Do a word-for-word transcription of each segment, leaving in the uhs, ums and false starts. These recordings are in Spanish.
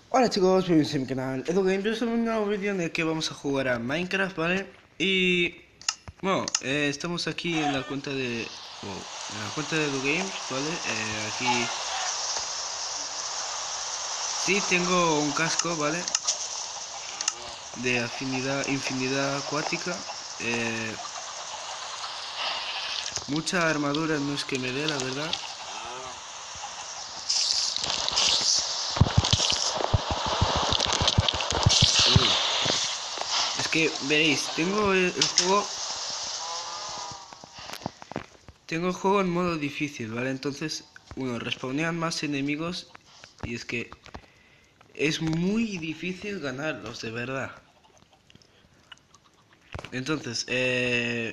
Hola chicos, bienvenidos a mi canal Edu Games, en un nuevo vídeo en el que vamos a jugar a Minecraft, ¿vale? Y... bueno, eh, estamos aquí en la cuenta de... wow, en la cuenta de Edu Games, ¿vale? Eh, aquí... sí tengo un casco, ¿vale? De afinidad, infinidad acuática. Eh, mucha armadura no es que me dé, la verdad. Uy. Es que, veréis, tengo el, el juego... Tengo el juego en modo difícil, ¿vale? Entonces, bueno, respawnean más enemigos y es que es muy difícil ganarlos, de verdad. Entonces, eh...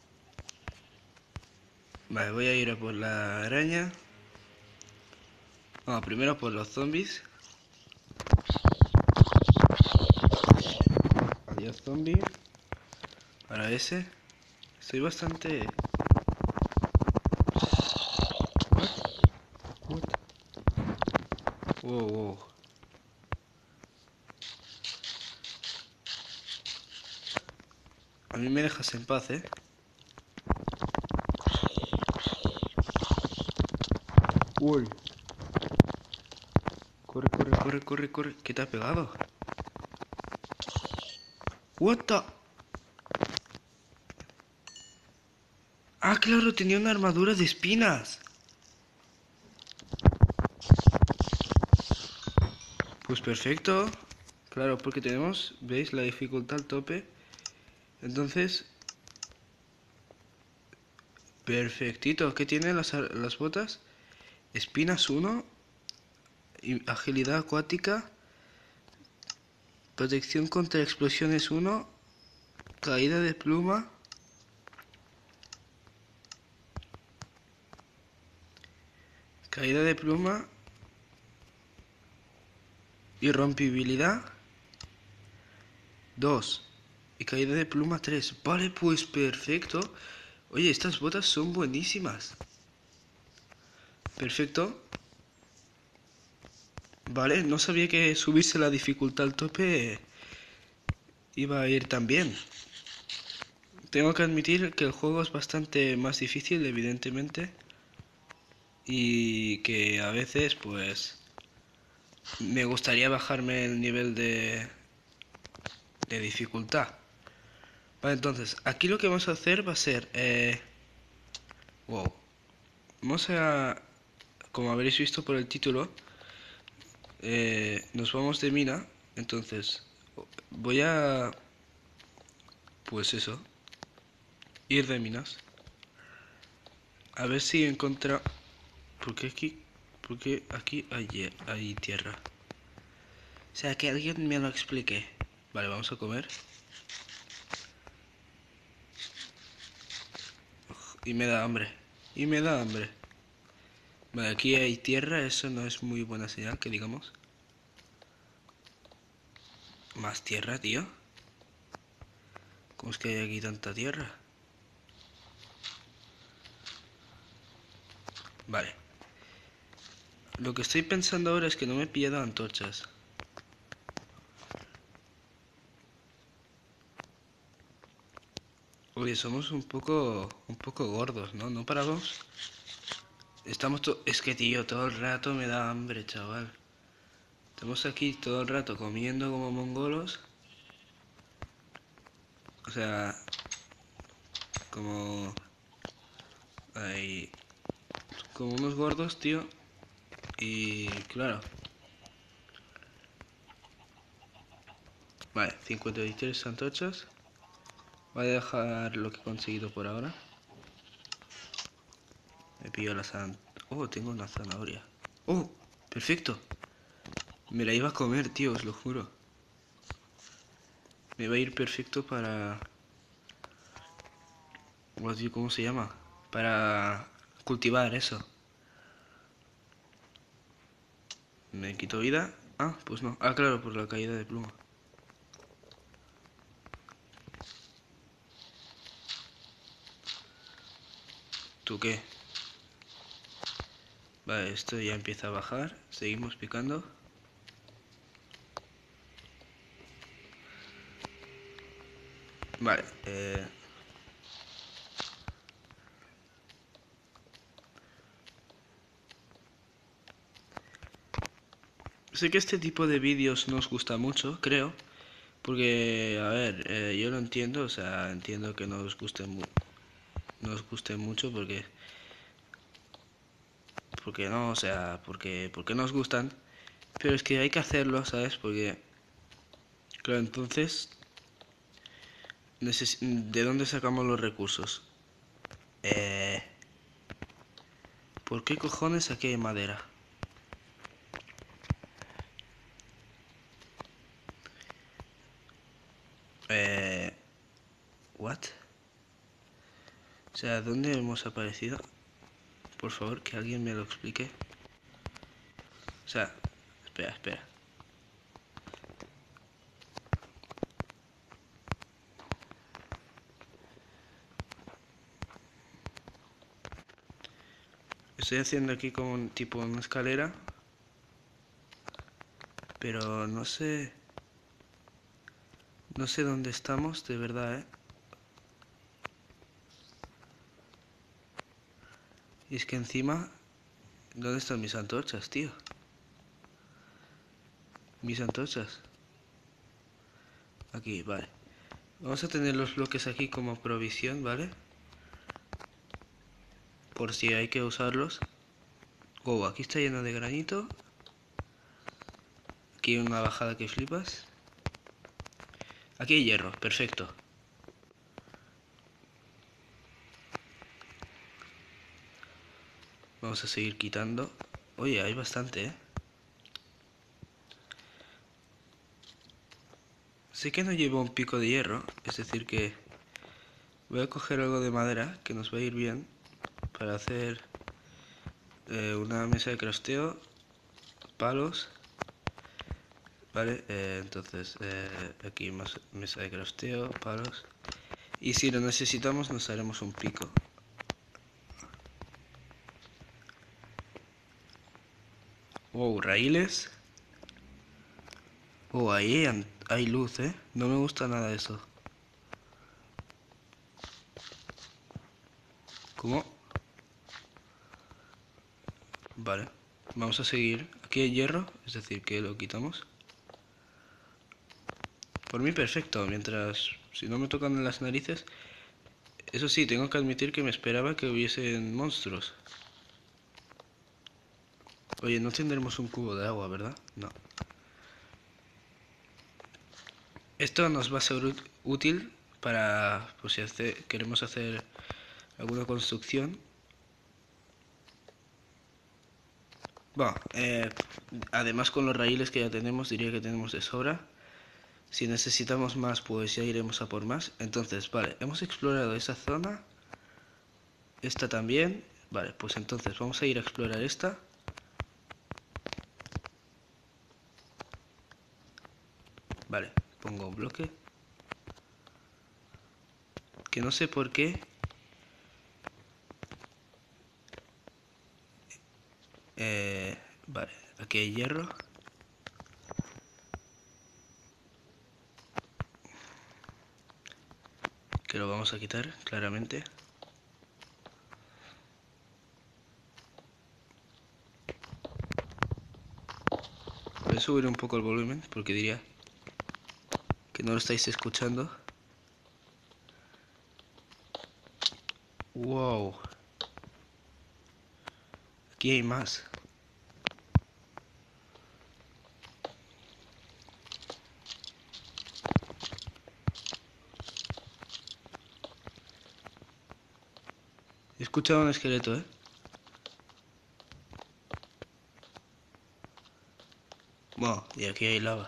vale, voy a ir a por la araña. Bueno, primero por los zombies. Adiós, zombie. Ahora ese. Estoy bastante... What? What? Wow, wow. A mí me dejas en paz, ¿eh? Uy. Corre, corre, corre, corre, corre. ¿Qué te ha pegado? What the... ah, claro, tenía una armadura de espinas. Pues perfecto. Claro, porque tenemos, ¿veis? La dificultad al tope. Entonces, perfectito. ¿Qué tienen las, las botas? Espinas uno, agilidad acuática, protección contra explosiones uno, caída de pluma, caída de pluma, irrompibilidad dos y caída de pluma tres. Vale, pues perfecto. Oye, estas botas son buenísimas. Perfecto. Vale, no sabía que subirse la dificultad al tope iba a ir tan bien. Tengo que admitir que el juego es bastante más difícil, evidentemente. Y que a veces, pues, me gustaría bajarme el nivel de, de dificultad. Vale, entonces, aquí lo que vamos a hacer va a ser... Eh, wow. Vamos a... como habréis visto por el título, eh, nos vamos de mina. Entonces, voy a... pues eso, ir de minas. A ver si encuentro... ¿por qué aquí? Porque aquí hay, hay tierra. O sea, que alguien me lo explique. Vale, vamos a comer. Y me da hambre. Y me da hambre. Vale, aquí hay tierra, eso no es muy buena señal, que digamos. Más tierra, tío. ¿Cómo es que hay aquí tanta tierra? Vale. Lo que estoy pensando ahora es que no me he pillado antorchas. Oye, somos un poco... un poco gordos, ¿no? ¿No paramos? Estamos to... es que, tío, todo el rato me da hambre, chaval. Estamos aquí todo el rato comiendo como mongolos. O sea... como... ahí... como unos gordos, tío. Y claro. Vale, cincuenta y tres antorchas. Voy a dejar lo que he conseguido por ahora. Me pillo la zanahoria. Oh, tengo una zanahoria. Oh, perfecto. Me la iba a comer, tío, os lo juro. Me va a ir perfecto para... ¿cómo se llama? Para cultivar eso. Me quito vida. Ah, pues no. Ah, claro, por la caída de pluma. ¿Tú qué? Vale, esto ya empieza a bajar. Seguimos picando. Vale, eh... sé que este tipo de vídeos no os gusta mucho, creo. Porque, a ver, eh, yo lo entiendo, o sea, entiendo que no os guste, mu no os guste mucho porque... Porque no, o sea, porque, porque no os gustan. Pero es que hay que hacerlo, ¿sabes? Porque, claro, entonces... ¿De dónde sacamos los recursos? Eh... ¿Por qué cojones aquí hay madera? Eh... ¿What? O sea, ¿dónde hemos aparecido? Por favor, que alguien me lo explique. O sea, espera, espera. Estoy haciendo aquí como un tipo una escalera. Pero no sé... No sé dónde estamos, de verdad, ¿eh? Y es que encima... ¿Dónde están mis antorchas, tío? Mis antorchas. Aquí, vale. Vamos a tener los bloques aquí como provisión, ¿vale? Por si hay que usarlos. Wow, aquí está lleno de granito. Aquí hay una bajada que flipas. Aquí hay hierro, perfecto. Vamos a seguir quitando. Oye, hay bastante, ¿eh? Sé que no llevo un pico de hierro, es decir que... Voy a coger algo de madera que nos va a ir bien para hacer eh, una mesa de crosteo, palos, vale, eh, entonces eh, aquí más mesa de crosteo, palos, y si lo necesitamos nos haremos un pico. Wow, raíles. Oh, ahí hay, hay luz, eh, no me gusta nada eso. ¿Cómo? Vale, vamos a seguir. Aquí hay hierro, es decir que lo quitamos. Por mí perfecto, mientras si no me tocan en las narices. Eso sí, tengo que admitir que me esperaba que hubiesen monstruos. Oye, no tendremos un cubo de agua, ¿verdad? No. Esto nos va a ser útil para, pues si hace, queremos hacer alguna construcción. Bueno, eh, además con los raíles que ya tenemos, diría que tenemos de sobra. Si necesitamos más, pues ya iremos a por más. Entonces, vale, hemos explorado esa zona. Esta también. Vale, pues entonces vamos a ir a explorar esta. Vale, pongo un bloque. Que no sé por qué. Eh, vale, aquí hay hierro. Que lo vamos a quitar, claramente. Voy a subir un poco el volumen porque diría que no lo estáis escuchando. Wow. Aquí hay más. He escuchado un esqueleto, ¿eh? Wow, y aquí hay lava.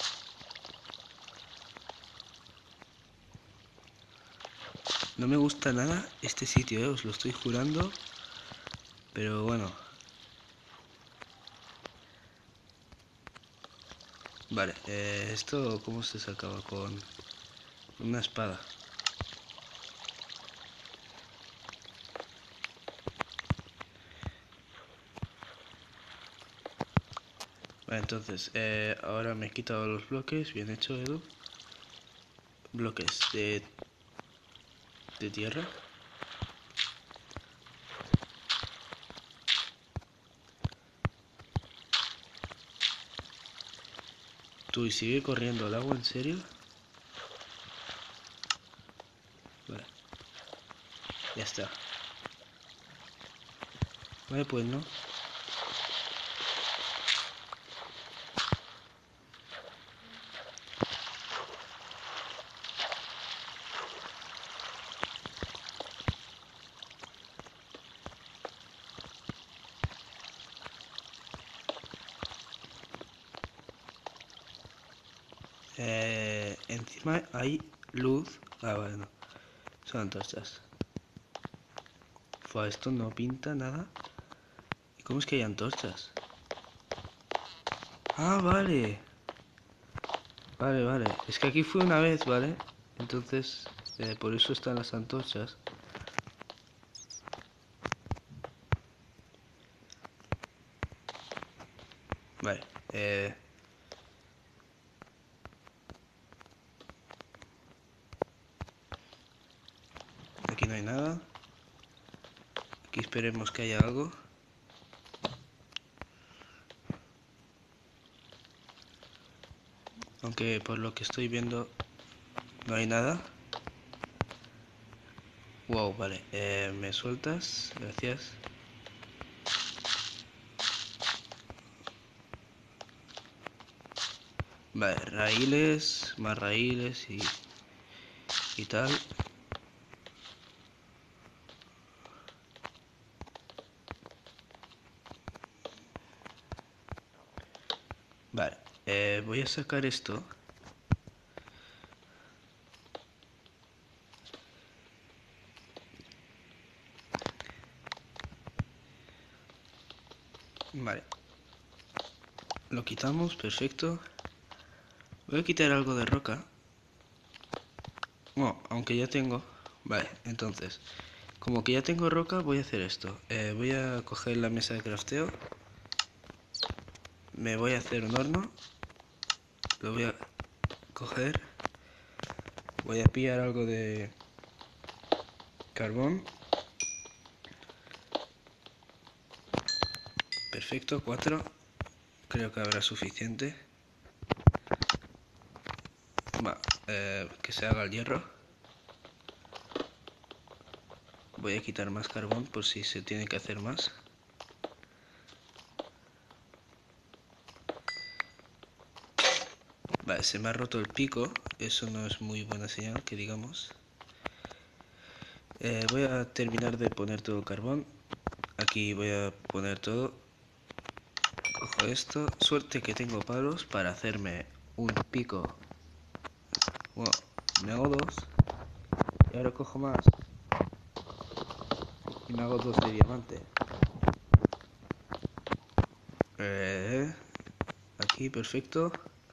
No me gusta nada este sitio, ¿eh? Os lo estoy jurando. Pero bueno. Vale, eh, esto ¿cómo se sacaba? Con una espada. Vale, entonces, eh, ahora me he quitado los bloques. Bien hecho, Edu. Bloques de de tierra. Tú, y sigue corriendo el agua, ¿en serio? Vale. Ya está. Vale, pues no. Eh, encima hay luz. Ah, bueno. Son antorchas. Fua, esto no pinta nada. ¿Y cómo es que hay antorchas? Ah, vale. Vale, vale. Es que aquí fue una vez, ¿vale? Entonces, eh, por eso están las antorchas. Vale. Eh... Aquí no hay nada. Aquí esperemos que haya algo. Aunque por lo que estoy viendo no hay nada. Wow, vale. Eh, ¿me sueltas? Gracias. Vale, raíles, más raíles y, y tal. Vale, eh, voy a sacar esto. Vale. Lo quitamos, perfecto. Voy a quitar algo de roca. Bueno, aunque ya tengo. Vale, entonces, como que ya tengo roca, voy a hacer esto. Eh, voy a coger la mesa de crafteo. Me voy a hacer un horno. Lo voy a coger. Voy a pillar algo de carbón. Perfecto, cuatro. Creo que habrá suficiente. Va, eh, que se haga el hierro. Voy a quitar más carbón por si se tiene que hacer más. Vale, se me ha roto el pico. Eso no es muy buena señal, que digamos. Eh, voy a terminar de poner todo el carbón. Aquí voy a poner todo. Cojo esto. Suerte que tengo palos para hacerme un pico. Bueno, me hago dos. Y ahora cojo más. Y me hago dos de diamante. Eh, aquí, perfecto.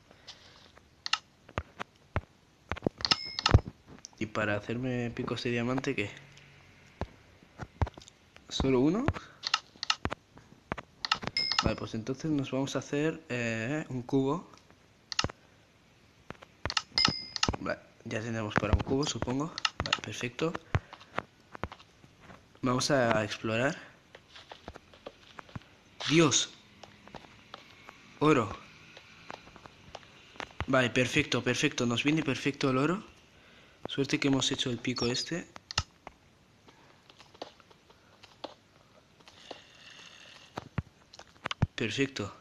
Y para hacerme picos de diamante, ¿qué? ¿Solo uno? Vale, pues entonces nos vamos a hacer eh, un cubo. Vale, ya tenemos para un cubo, supongo. Vale, perfecto. Vamos a explorar. Dios. Oro. Vale, perfecto, perfecto. Nos viene perfecto el oro. Suerte que hemos hecho el pico este. Perfecto.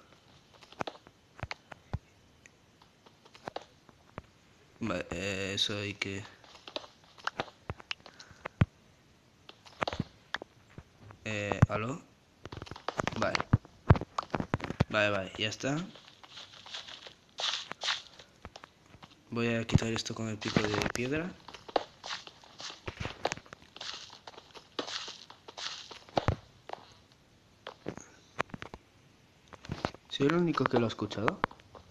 Vale, eh, eso hay que... Eh, ¿aló? Vale. Vale, vale, ya está. Voy a quitar esto con el pico de piedra. ¿Soy el único que lo ha escuchado?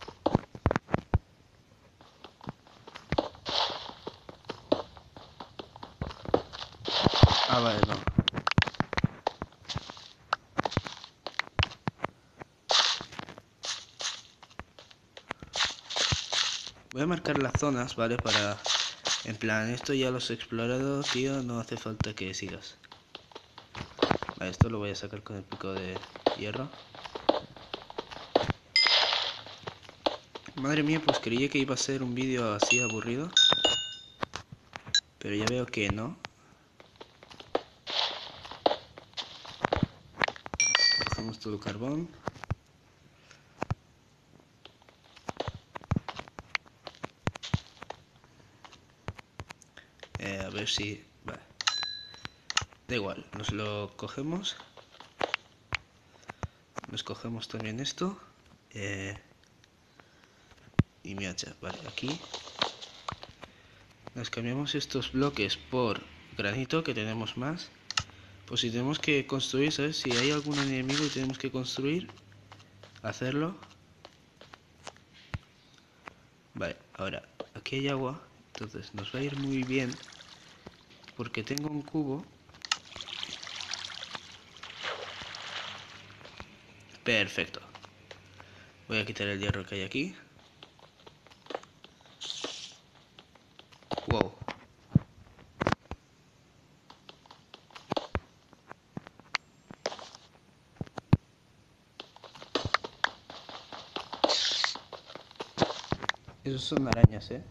Ah, vale, no. Voy a marcar las zonas, ¿vale? Para En plan, esto ya lo has explorado, tío, no hace falta que sigas. Vale, esto lo voy a sacar con el pico de hierro. Madre mía, pues creía que iba a ser un vídeo así aburrido. Pero ya veo que no. Cogemos todo el carbón. Eh, a ver si... Vale. Da igual, nos lo cogemos. Nos cogemos también esto. Eh, y mi hacha. Vale, aquí. Nos cambiamos estos bloques por granito, que tenemos más. Pues si tenemos que construir, ¿sabes? Si hay algún enemigo y tenemos que construir, hacerlo. Vale, ahora, aquí hay agua. Entonces nos va a ir muy bien. Porque tengo un cubo. Perfecto. Voy a quitar el hierro que hay aquí. Wow. Esos son arañas, ¿eh?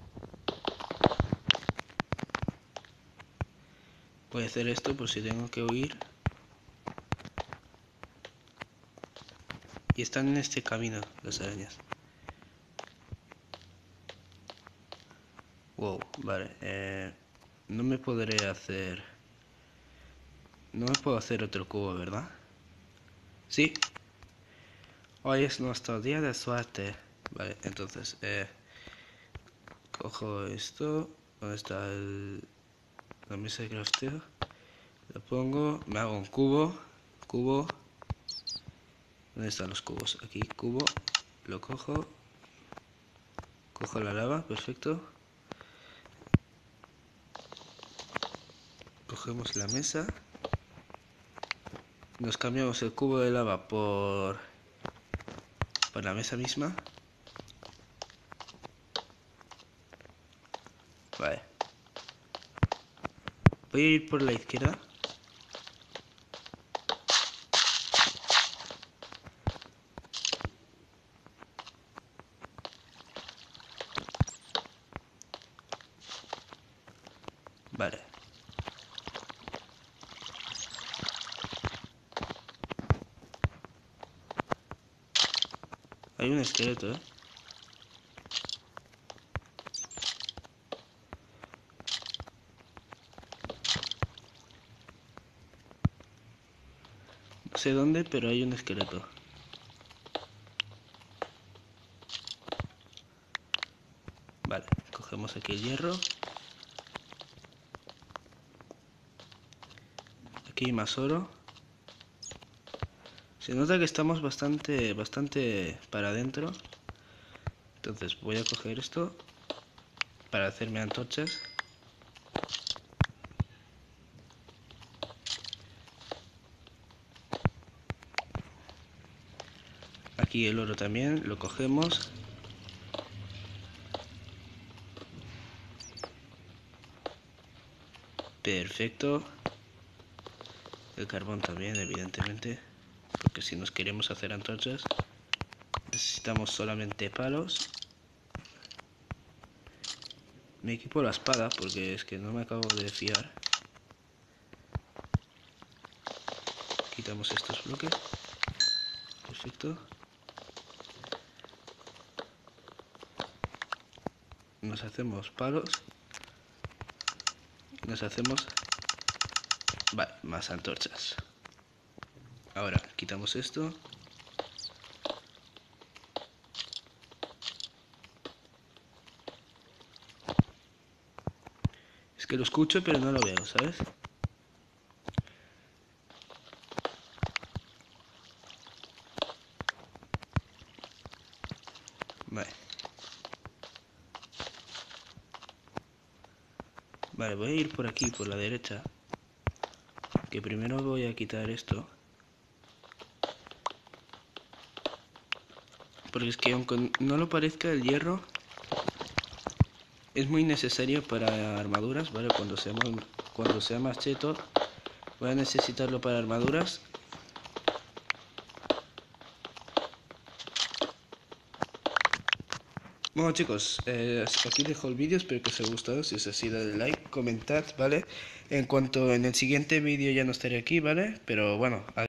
Voy a hacer esto por si tengo que huir. Y están en este camino las arañas. Wow, vale. Eh, no me podré hacer... No me puedo hacer otro cubo, ¿verdad? Sí. Hoy es nuestro día de suerte. Vale, entonces, eh, cojo esto. ¿Dónde está el, la mesa de crafteo? Lo pongo, me hago un cubo. Cubo. ¿Dónde están los cubos? Aquí, cubo. Lo cojo. Cojo la lava, perfecto. Cogemos la mesa. Nos cambiamos el cubo de lava por, por la mesa misma. Vale. Voy a ir por la izquierda. Vale. Hay un esqueleto, ¿eh? No sé dónde, pero hay un esqueleto. Vale, cogemos aquí el hierro. Aquí hay más oro. Se nota que estamos bastante, bastante para adentro. Entonces voy a coger esto para hacerme antorchas. Aquí el oro también, lo cogemos. Perfecto. El carbón también, evidentemente. Porque si nos queremos hacer antorchas, necesitamos solamente palos. Me equipo la espada porque es que no me acabo de fiar. Quitamos estos bloques. Perfecto. Nos hacemos palos. Nos hacemos... Vale, más antorchas. Ahora, quitamos esto. Es que lo escucho pero no lo veo, ¿sabes? Vale. Vale, voy a ir por aquí, por la derecha. Que primero voy a quitar esto. Porque es que aunque no lo parezca, el hierro es muy necesario para armaduras, ¿vale? Cuando sea más, cuando sea más cheto, voy a necesitarlo para armaduras. Bueno chicos, eh, aquí dejo el vídeo, espero que os haya gustado. Si es así, dadle like, comentad, ¿vale? En cuanto en el siguiente vídeo ya no estaré aquí, ¿vale? Pero bueno...